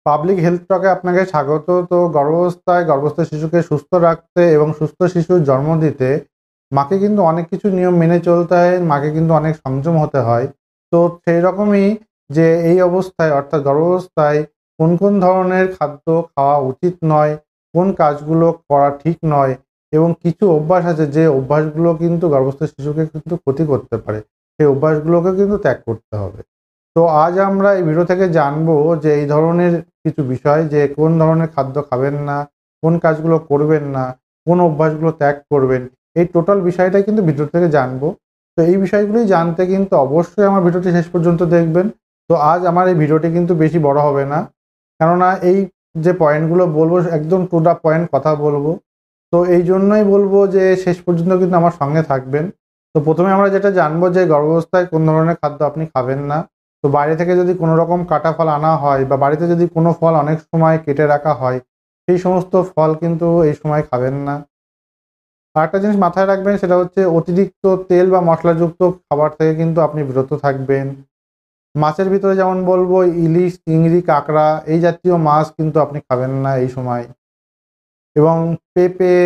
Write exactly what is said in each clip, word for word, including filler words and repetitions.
Public health টকে আপনাকে স্বাগত। তো গর্ভাবস্থায় গর্ভস্থ শিশুকে সুস্থ রাখতে এবং সুস্থ শিশুর জন্ম দিতে মাকে কিন্তু অনেক কিছু নিয়ম মেনে চলতে হয়, মাকে কিন্তু অনেক সংযম হতে হয়। তো সেই রকমই যে এই অবস্থায় অর্থাৎ গর্ভাবস্থায় কোন, কোন ধরনের খাদ্য খাওয়া উচিত নয়, কোন কাজগুলো করা ঠিক নয় এবং কিছু অভ্যাস আছে যে অভ্যাসগুলো কিন্তু গর্ভস্থ শিশুকে কিন্তু ক্ষতি করতে পারে। সেই অভ্যাসগুলোকে কিন্তু ত্যাগ করতে হবে। তো আজ আমরা এই ভিডিও থেকে জানবো যে এই ধরনের কিছু বিষয় যে কোন ধরনের খাদ্য খাবেন না, কোন কাজগুলো করবেন না, কোন অভ্যাসগুলো ত্যাগ করবেন। এই টোটাল বিষয়টাই কিন্তু ভিডিও থেকে জানবো। তো এই বিষয়গুলি জানতে কিন্তু অবশ্যই আমার ভিডিওটি শেষ পর্যন্ত দেখবেন। তো আজ আমার এই ভিডিওটি কিন্তু বেশি বড় হবে না। কেননা এই যে পয়েন্টগুলো বলবো একদম টু দ্য পয়েন্ট কথা বলবো। তো এই জন্যই বলবো যে শেষ পর্যন্ত কিন্তু আমার সঙ্গে থাকবেন। তো প্রথমে আমরা যেটা জানবো যে গর্ভাবস্থায় কোন ধরনের খাদ্য আপনি খাবেন না। তো বাইরে থেকে যদি কোনো রকম কাটা ফল আনা হয় বা বাড়িতে যদি কোনো ফল অনেক সময় কেটে রাখা হয়, সেই সমস্ত ফল কিন্তু এই সময় খাবেন না। আরেকটা জিনিস মাথায় রাখবেন সেটা হচ্ছে অতিরিক্ত তেল বা মশলাযুক্ত খাবার থেকে কিন্তু আপনি বিরত থাকবেন। মাছের ভিতরে যেমন বলবো ইলিশ, চিংড়ি, কাঁকড়া এই জাতীয় মাছ কিন্তু আপনি খাবেন না এই সময়। এবং পেঁপে,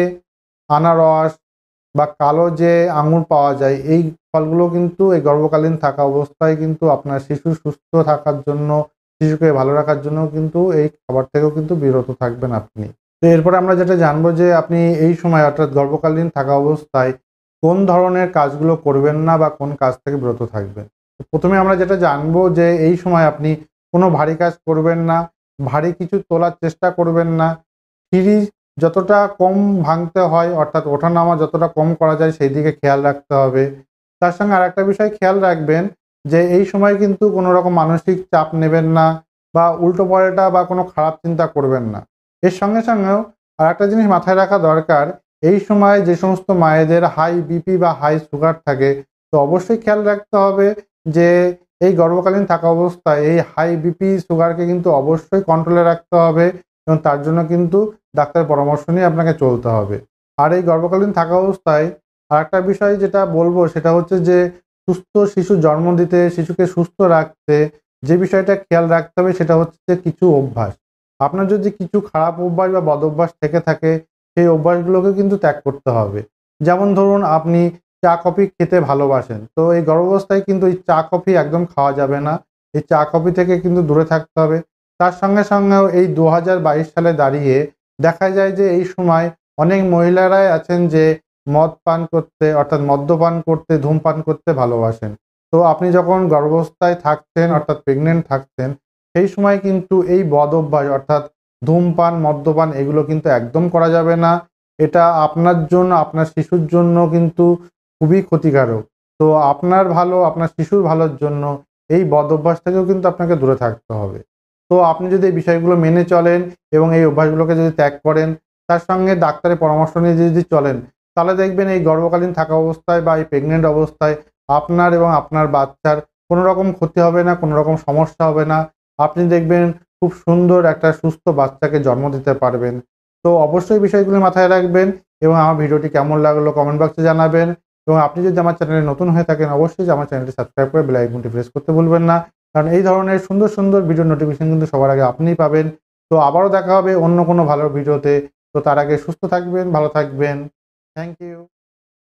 আনারস বা কালো যে আঙুর পাওয়া যায় এই ফলগুলো কিন্তু এই গর্ভকালীন থাকা অবস্থায় কিন্তু আপনার শিশু সুস্থ থাকার জন্য, শিশুকে ভালো রাখার জন্য কিন্তু এই খাবার থেকেও কিন্তু বিরত থাকবেন আপনি। তো এরপরে আমরা যেটা জানবো যে আপনি এই সময় অর্থাৎ গর্ভকালীন থাকা অবস্থায় কোন ধরনের কাজগুলো করবেন না বা কোন কাজ থেকে বিরত থাকবেন। তো প্রথমে আমরা যেটা জানবো যে এই সময় আপনি কোনো ভারী কাজ করবেন না, ভারী কিছু তোলার চেষ্টা করবেন না। সিঁড়ি যতটা কম ভাঙতে হয় অর্থাৎ ওঠানামা যতটা কম করা যায় সেই দিকে খেয়াল রাখতে হবে। তার সঙ্গে আরেকটা বিষয় খেয়াল রাখবেন যে এই সময় কিন্তু কোনো রকম মানসিক চাপ নেবেন না বা উল্টোপাল্টা বা কোনো খারাপ চিন্তা করবেন না। এর সঙ্গে সঙ্গেও আরেকটা জিনিস মাথায় রাখা দরকার, এই সময় যে সমস্ত মায়েদের হাই বিপি বা হাই সুগার থাকে তো অবশ্যই খেয়াল রাখতে হবে যে এই গর্ভকালীন থাকা অবস্থায় এই হাই বিপি সুগারকে কিন্তু অবশ্যই কন্ট্রোলে রাখতে হবে এবং তার জন্য কিন্তু ডাক্তারের পরামর্শ নিয়ে আপনাকে চলতে হবে। আর এই গর্ভকালীন থাকা অবস্থায় আরেকটা বিষয় যেটা বলবো সেটা হচ্ছে যে সুস্থ শিশু জন্ম দিতে, শিশুকে সুস্থ রাখতে যে বিষয়টা খেয়াল রাখতে হবে সেটা হচ্ছে কিছু অভ্যাস। আপনার যদি কিছু খারাপ অভ্যাস বা বদঅভ্যাস থেকে থাকে সেই অভ্যাসগুলোকে কিন্তু ত্যাগ করতে হবে। যেমন ধরুন আপনি চা কফি খেতে ভালোবাসেন। তো এই গর্ভাবস্থায় কিন্তু এই চা কফি একদম খাওয়া যাবে না। এই চা কফি থেকে কিন্তু দূরে থাকতে হবে। তার সঙ্গে সঙ্গেও এই দুই হাজার বাইশ সালে দাঁড়িয়ে দেখা যায় যে এই সময় অনেক মহিলারাই আছেন যে মদ পান করতে অর্থাৎ মদ্যপান করতে, ধূমপান করতে ভালোবাসেন। তো আপনি যখন গর্ভাবস্থায় থাকছেন অর্থাৎ প্রেগন্যান্ট থাকছেন সেই সময় কিন্তু এই বদ অভ্যাস অর্থাৎ ধূমপান, মদ্যপান এগুলো কিন্তু একদম করা যাবে না। এটা আপনার জন্য, আপনার শিশুর জন্য কিন্তু খুবই ক্ষতিকারক। তো আপনার ভালো, আপনার শিশুর ভালোর জন্য এই বদ অভ্যাস থেকেও কিন্তু আপনাকে দূরে থাকতে হবে। তো আপনি যদি এই বিষয়গুলো মেনে চলেন এবং এই অভ্যাসগুলোকে যদি ত্যাগ করেন, তার সঙ্গে ডাক্তারের পরামর্শ নিয়ে যদি চলেন, তাহলে দেখবেন এই গর্ভকালীন থাকা অবস্থায় বা এই প্রেগন্যান্ট অবস্থায় আপনার এবং আপনার বাচ্চার কোনো রকম ক্ষতি হবে না, কোনো রকম সমস্যা হবে না। আপনি দেখবেন খুব সুন্দর একটা সুস্থ বাচ্চাকে জন্ম দিতে পারবেন। তো অবশ্যই বিষয়গুলো মাথায় রাখবেন এবং আমার ভিডিওটি কেমন লাগলো কমেন্ট বক্সে জানাবেন এবং আপনি যদি আমার চ্যানেলে নতুন হয়ে থাকেন অবশ্যই আমার চ্যানেলটি সাবস্ক্রাইব করে বেল আইকনটি প্রেস করতে ভুলবেন না। কারণ এই ধরনের সুন্দর, সুন্দর ভিডিও নোটিফিকেশন কিন্তু সবার আগে আপনিই পাবেন। তো আবারও দেখা হবে অন্য কোনো ভালো ভিডিওতে। তো তার আগে সুস্থ থাকবেন, ভালো থাকবেন। Thank you.